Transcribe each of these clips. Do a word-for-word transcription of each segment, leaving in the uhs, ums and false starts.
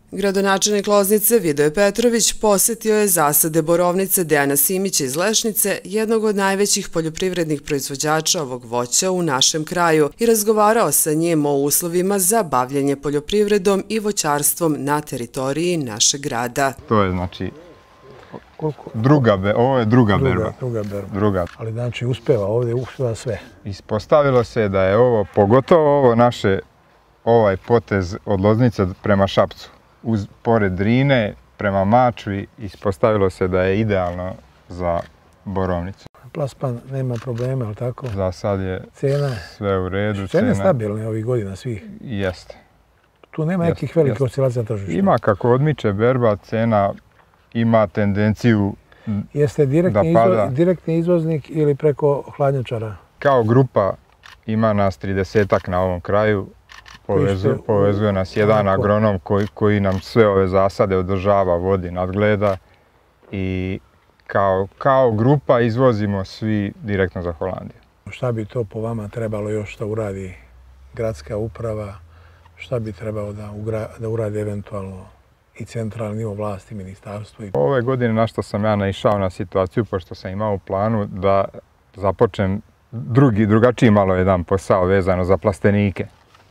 Gradonačelnik Loznice Vidoje Petrović posjetio je zasade borovnice Dejana Simića iz Lešnice, jednog od najvećih poljoprivrednih proizvođača ovog voća u našem kraju, i razgovarao sa njim o uslovima za bavljenje poljoprivredom i voćarstvom na teritoriji našeg grada. To je znači druga berba, ovo je druga berba. Druga berba. Druga. Ali znači uspeva, ovdje uspeva sve. Ispostavilo se da je ovo, pogotovo ovo naše, ovaj potez od Loznice prema Šapcu, uz pored Drine, prema Mačvi, ispostavilo se da je idealno za borovnicu. Plasman nema problema, ali tako? Za sad je cena, sve u redu. Cene je stabilne ovih godina svih? Jeste. Tu nema nekih velikih oscilacija na tržištu? Ima, kako odmiče berba, cena ima tendenciju da pada. Jeste direktni izvoznik ili preko hladnjačara? Kao grupa ima nas tridesetak na ovom kraju. Povezuje nas jedan agronom koji nam sve ove zasade održava, vodi, nadgleda i kao grupa izvozimo svi direktno za Holandiju. Šta bi to po vama trebalo još da uradi gradska uprava? Šta bi trebalo da uradi eventualno i centralni nivo vlasti, ministarstvo? Ove godine na što sam ja naišao na situaciju, pošto sam imao u planu da započnem drugačiji malo jedan posao vezano za plastenike.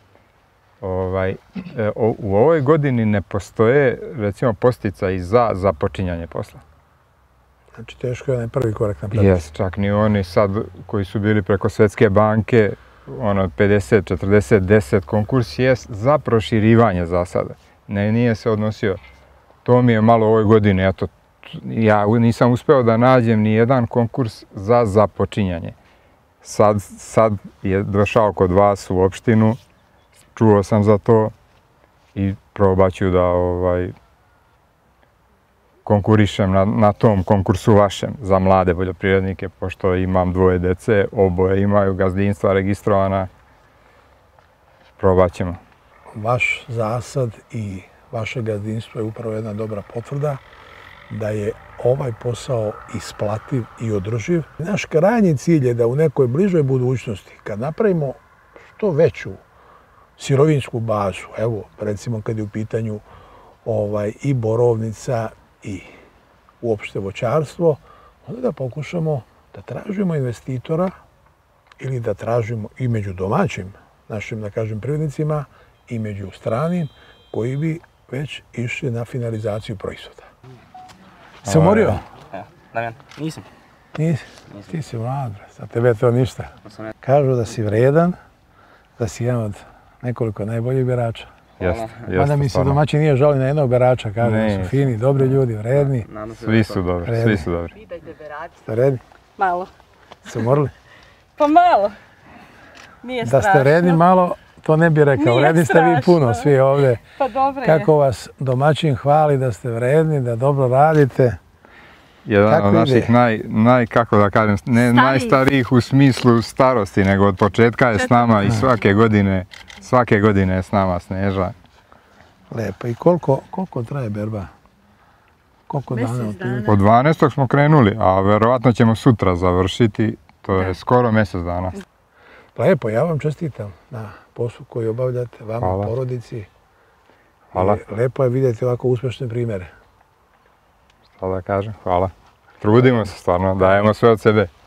U ovoj godini ne postoje, recimo, podsticaj za započinjanje posla. Znači, teško je onaj prvi korak napraviti. Jes, čak ni oni sad koji su bili preko Svetske banke, ono, pedeset, četrdeset, deset, konkurs je za proširivanje zasada. Ne, nije se odnosio. To mi je malo u ovoj godini, eto, ja nisam uspeo da nađem ni jedan konkurs za započinjanje. Sad je došao kod vas u opštinu, čuo sam za to i probat ću da konkurišem na tom konkursu vašem za mlade poljoprivrednike, pošto imam dvoje dece, oboje imaju gazdinstva registrovana. Probat ćemo. Vaš zasad i vaše gazdinstvo je upravo jedna dobra potvrda da je ovaj posao isplativ i održiv. Naš krajnji cilj je da u nekoj bližoj budućnosti, kad napravimo što veću sirovinsku bazu, evo, recimo kad je u pitanju i borovnica i uopšte voćarstvo, onda da pokušamo da tražimo investitora ili da tražimo i među domaćim našim, da kažem, privrednicima i među stranim koji bi već išli na finalizaciju proizvoda. Se umorio? Ne, nisam. Nisi? Ti si mlad, za tebe to ništa. Kažu da si vredan, da si jedan od nekoliko najboljih berača. Jeste. Mada mi se domaći nije žali na jednog berača, kažu da su fini, dobri ljudi, vredni. Svi su dobri, svi su dobri. Ste vredni? Malo. Ste umorili? Pa malo. Nije strašno. Da ste vredni malo, to ne bi rekao. Vredni ste vi puno, svi ovdje. Pa dobro je. Kako vas domaćin hvali da ste vredni, da dobro radite. Jedan od naših naj, kako da kažem, ne najstarijih u smislu starosti, nego od početka je s nama i svake godine, svake godine je s nama Sneža. Lepo. I koliko traje berba? Koliko dana? Od dvanaestog smo krenuli, a verovatno ćemo sutra završiti, to je skoro mjesec dana. Lepo, ja vam čestitam na poslu koji obavljate, vama, porodici. Hvala. Lepo je vidjeti ovako uspješne primjere. Šta da kažem, hvala. Trudimo se stvarno, dajemo sve od sebe.